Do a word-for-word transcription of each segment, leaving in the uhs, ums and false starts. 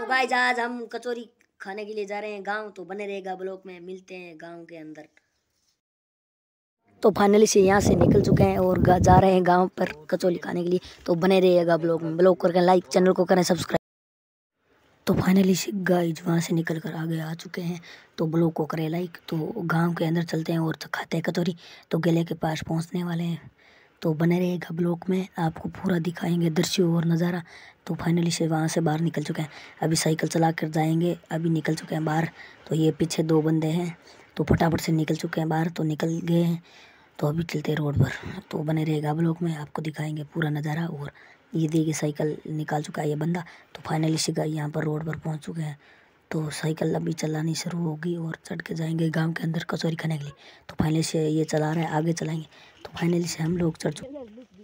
Guys आज हम कचौरी खाने के लिए जा रहे हैं गांव, तो बने रहेगा ब्लॉग में। मिलते हैं गांव के अंदर। तो फाइनली से यहाँ से निकल चुके हैं और जा रहे हैं गांव पर कचौरी खाने के लिए, तो बने रहिएगा ब्लॉग में। ब्लॉग करके लाइक, चैनल को करें सब्सक्राइब। तो फाइनली से गाइस वहाँ से निकल कर आगे आ चुके हैं, तो ब्लॉग को करें लाइक। तो गाँव के अंदर चलते हैं और खाते हैं कचौरी। तो गले के पास पहुँचने वाले हैं, तो बने रहेगा ब्लॉग में। आपको पूरा दिखाएंगे दृश्य और नज़ारा। तो फाइनली से वहाँ से बाहर निकल चुके हैं, अभी साइकिल चला कर जाएंगे। अभी निकल चुके हैं बाहर। तो ये पीछे दो बंदे हैं, तो फटाफट से निकल चुके हैं बाहर। तो निकल गए हैं, तो अभी चलते हैं रोड पर। तो बने रहेगा ब्लॉग में, आपको दिखाएंगे पूरा नज़ारा। और ये देखिए साइकिल निकाल चुका है ये बंदा। तो फाइनली से यहाँ पर रोड पर पहुँच चुके हैं। तो साइकिल अभी चलानी शुरू होगी और चढ़ के जाएंगे गांव के अंदर कचौरी खाने के लिए। तो फाइनली से ये चला रहा है, आगे चलाएंगे। तो फाइनली से हम लोग चढ़ चुके हैं।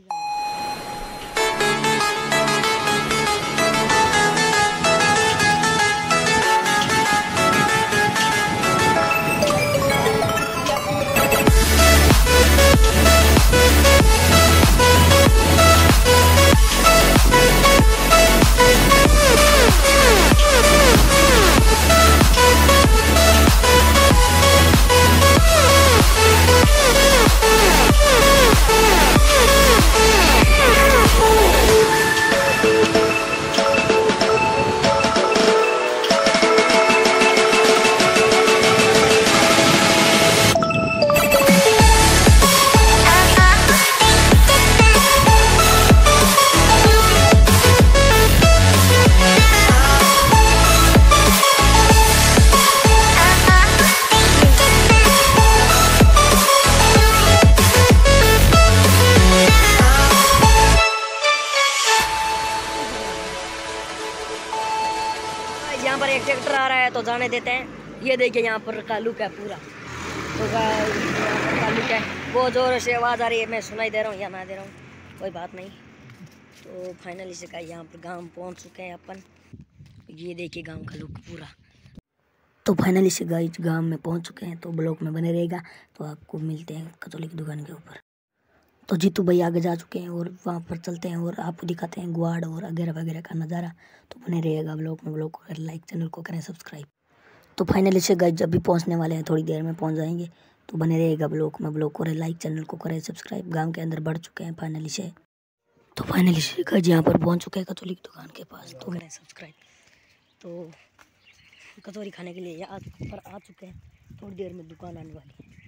यहाँ पर एक ट्रैक्टर आ रहा है, तो जाने देते हैं। ये देखिए यहाँ पर कालुक है पूरा। तो कालुक है, बहुत जोर से आवाज़ आ रही है। मैं सुनाई दे रहा हूँ या ना दे रहा हूँ, कोई बात नहीं। तो फाइनली से का यहाँ पर गांव पहुँच चुके हैं अपन। ये देखिए गांव का लुक पूरा। तो फाइनली से गाइस गांव में पहुँच चुके हैं, तो ब्लॉग में बने रहेगा। तो आपको मिलते हैं कचौरी की दुकान के ऊपर। तो जीतू भाई आगे जा चुके हैं और वहाँ पर चलते हैं और आपको दिखाते हैं ग्वाड़ और वगैरह वगैरह का नज़ारा। तो बने रहेगा ब्लॉग में। ब्लॉग को करें लाइक, चैनल को करें सब्सक्राइब। तो फाइनली से गाइस जब भी पहुँचने वाले हैं, थोड़ी देर में पहुँच जाएंगे। तो बने रहेगा ब्लॉग में। ब्लॉग को करें लाइक, चैनल को करें सब्सक्राइब। गाँव के अंदर बढ़ चुके हैं फाइनली से। तो फाइनली से गाइस यहाँ पर पहुँच चुके हैं कचौरी की दुकान के पास। तो करें सब्सक्राइब। तो कचौरी खाने के लिए यहाँ पर आ चुके हैं, थोड़ी देर में दुकान आने वाली है।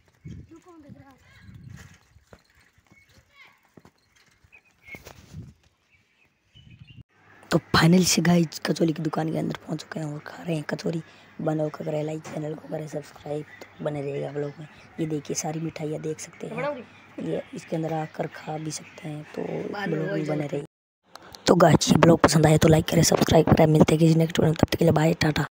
तो फाइनली से गाइस कचौरी की दुकान के अंदर पहुंच चुके हैं और खा रहे हैं कचौरी। बनाओ का करें लाइक, चैनल को करें सब्सक्राइब। तो बने रहेगा ब्लॉग में। ये देखिए सारी मिठाइयाँ देख सकते हैं, ये इसके अंदर आकर खा भी सकते हैं। तो ब्लॉग में बने रहिए। तो गाइस ये ब्लॉग पसंद आए तो लाइक करें, सब्सक्राइब करें। मिलते हैं किसी नेक्स्ट वीडियो में, तब तक के लिए बाय, टाटा।